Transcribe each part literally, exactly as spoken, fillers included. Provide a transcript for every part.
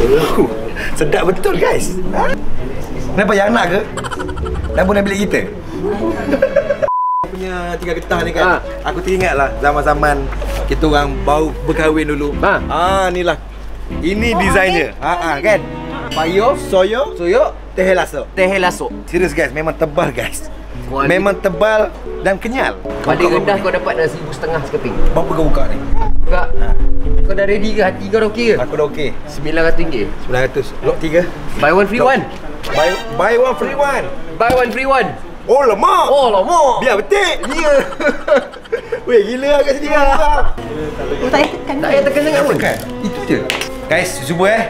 Uh, sedap betul guys. Ha? Kenapa yang nak ke? Dah pun nak bilik kita. Punya tiga getah ni kan. Ha. Aku teringat lah zaman-zaman kita orang baru berkahwin dulu. Ha. Ah, ni lah. Ini oh, desainnya. Ha ah kan. Payo, soyo, soyo, teh laso. Teh laso. Serius guys, memang tebal guys. Kuali. Memang tebal dan kenyal. Paling rendah kau dapat dah seribu setengah sekeping. Berapa kau buka ni? Buka. Ha. Kau dah ready ke? Hati kau dah okey ke? Aku dah okey. sembilan ratus ringgit. sembilan ratus. Lot tiga. Buy one free one. Buy buy one free one. Buy one free one. Oh lama. Oh lama. Biar betik. Ya. Weh gila kat sini ah. Oh, tak payah tekan. Tak payah tekan sangat pun. Itu je. Guys, cuba eh.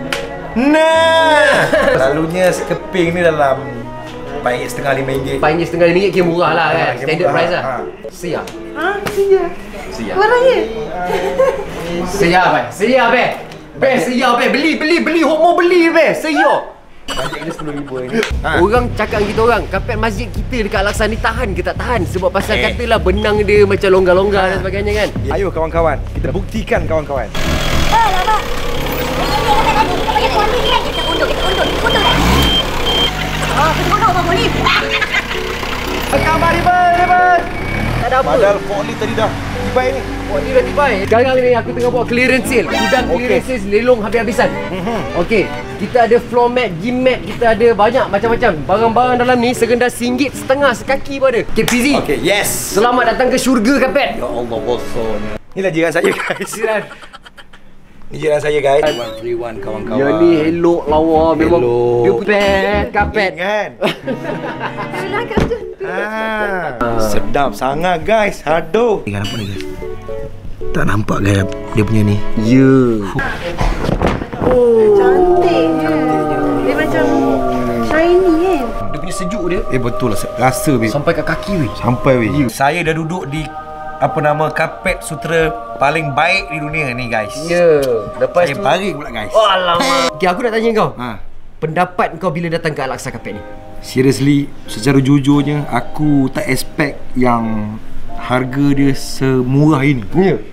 Nah. Selalunya sekeping ni dalam empat ringgit setengah, lima ringgit. empat ringgit setengah, lima ringgit kira murah lah kan. Standard price lah. Siap. Ha, siap. Siap. Barangnya. Siap eh. Siap eh. Best siap eh. Beli beli beli homo beli best. Siap. Bajet dia sepuluh ribu ni. Ha. Orang cakap kita orang, kapet masjid kita dekat Al-Aqsa ni tahan ke tak tahan? Sebab pasal eh. katalah benang dia macam longgar-longgar ha. dan sebagainya kan. Ayo kawan-kawan, kita buktikan kawan-kawan. Ah, lama. Kita pakai tuan ni kan. Kita undur, kita undur, kita undur dah. Oh, kita undur apa boleh? Kabar riba, riba. Tak ada apa. Padahal Forklift tadi dah tiba ni. Forklift dah tiba. Sekarang ni aku tengah buat clearance sale. Gudang okay. clearance sale lelong habis-habisan. Mm-hmm. Okey. Kita ada floor mat, gym mat, kita ada banyak macam-macam. Barang-barang dalam ni serendah singgit setengah sekaki pun ada. Okay, P Z. Okey, yes. Selamat datang ke syurga kapet. Ya Allah, bosannya. Inilah jiran saya guys. Jiran. Ni jiran saya guys. One free one kawan-kawan. Ya ni elok lawa memang. Dia pet kapet kan. Sudah kerja. Ah, sedap sangat guys. Aduh. Ni nampak ni guys. Tak nampak gaya dia punya ni. Ya. Yeah. Oh, cantiknya. Dia macam shiny kan. Dia punya sejuk dia. Eh betul lah rasa weh. Sampai kat kaki weh. Sampai weh. Yeah. Saya dah duduk di apa nama kapet sutera paling baik di dunia ni guys. Ya. Yeah. Lepas saya tu baring pula guys. Oh alamak. Okey, aku nak tanya kau. Ha. Pendapat kau bila datang ke Al-Aqsa kapet ni? Seriously, secara jujurnya aku tak expect yang harga dia semurah ini. Ya. Yeah.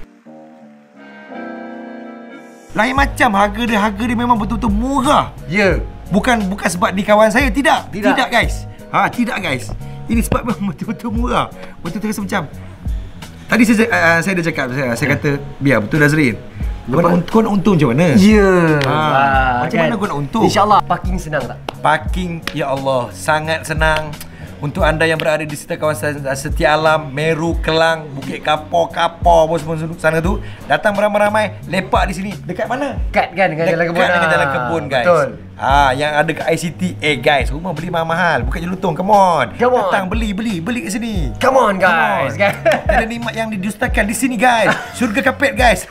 Lain macam harga dia, harga dia memang betul-betul murah. Ya. Yeah. Bukan bukan sebab di kawan saya, tidak. Tidak, tidak guys. Ha, tidak guys. Ini sebab memang betul-betul murah. Betul-betul rasa macam tadi saya uh, saya dah cakap saya, saya kata biar betul Nazrin. Kau nak, kau nak untung macam mana? Ya. Yeah. Ha, Ah, macam kan? mana kau nak untung? InsyaAllah parking senang tak? Parking, ya Allah, sangat senang. Untuk anda yang berada di sekitar kawasan Setia Alam, Meru, Kelang, Bukit Kapor, Kapor, apa semua sana tu, datang beramai-ramai, lepak di sini. Dekat mana? Dekat kan dengan jalan kebun. Dekat dengan jalan kebun guys. Betul. Ah, yang ada kat I C T. Eh guys, rumah beli mahal-mahal, bukan jelutong. Come on. Come on. Datang beli, beli, beli kat sini. Come on guys. Come on. Ada nikmat yang didustakan di sini guys. Syurga kapet guys.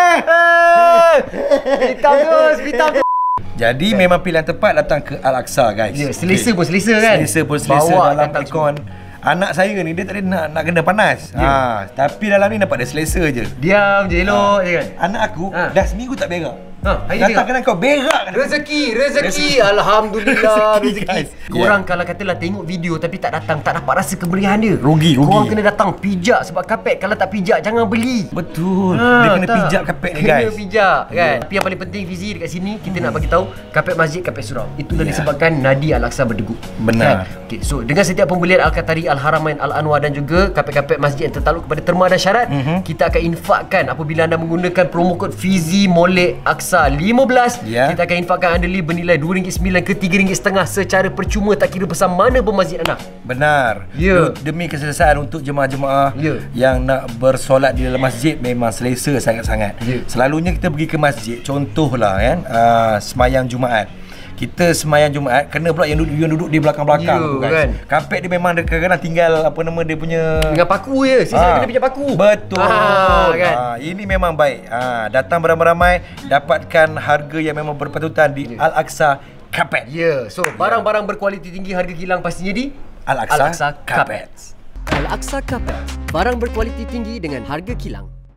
Hitam terus, hitam terus. Jadi memang pilihan tepat datang ke Al-Aqsa guys. Ya, selesa okay. pun selesa kan. Selesa pun selesa Bawa dalam aircon. Anak saya ni dia tak ada nak, nak kena panas. Ya. Ha, tapi dalam ni nampak dia selesa je. Diam je elok ha. je kan. Anak aku ha. dah seminggu tak berak. Ha, datang kena kau berak. Rezeki, rezeki, rezeki. Alhamdulillah rezeki. Guys. Korang yeah. kalau katalah tengok video tapi tak datang, tak dapat rasa kemeriahan dia. Rugi, rugi. Korang kena datang pijak sebab kapet. Kalau tak pijak jangan beli. Betul. Ha, dia kena tak. pijak kapet ni kena guys. Kena pijak kan. Yeah. Tapi yang paling penting Fizi dekat sini kita hmm. nak bagi tahu kapet masjid, kapet surau. Itulah yeah. disebabkan nadi Al-Aqsa berdegup. Benar. Kan? Okay, so dengan setiap pembelian Al-Qatari, Al-Haramain, Al-Anwar dan juga kapet-kapet masjid yang tertakluk kepada terma dan syarat, mm-hmm. kita akan infakkan apabila anda menggunakan promo kod Fizi Molek Aqsa lima belas. Yeah. Kita akan infakkan anda bernilai dua ringgit sembilan ke tiga ringgit setengah secara percuma, tak kira besar mana pun masjid anda. Benar. Ya. Demi keselesaan untuk jemaah-jemaah ya. yang nak bersolat di dalam masjid memang selesa sangat-sangat. Ya. Selalunya kita pergi ke masjid, contohlah kan, uh, semayang Jumaat. Kita semayang Jumaat, kena pula yang duduk, yang duduk di belakang-belakang ya, tu guys. Kan? Kapet dia memang kadang-kadang tinggal apa nama dia punya dengan paku je. Sisa ha. kena pijak paku. Betul. Ha, kan? Ha, ini memang baik. Ha, datang beramai-ramai, dapatkan harga yang memang berpatutan di ya. Al-Aqsa Kapet. Ya. Yeah. So, barang-barang berkualiti tinggi harga kilang pastinya di Al-Aqsa, Al-Aqsa Kapet. Al-Aqsa Kapet. Barang berkualiti tinggi dengan harga kilang.